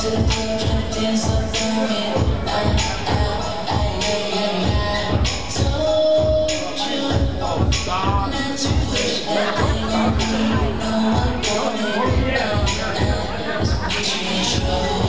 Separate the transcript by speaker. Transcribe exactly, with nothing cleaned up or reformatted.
Speaker 1: to the club, tryna dance up on it. I, I, I, I, I, I told you not to push that thing on me. You know I want it. I, I, I, just in case you ain't sure.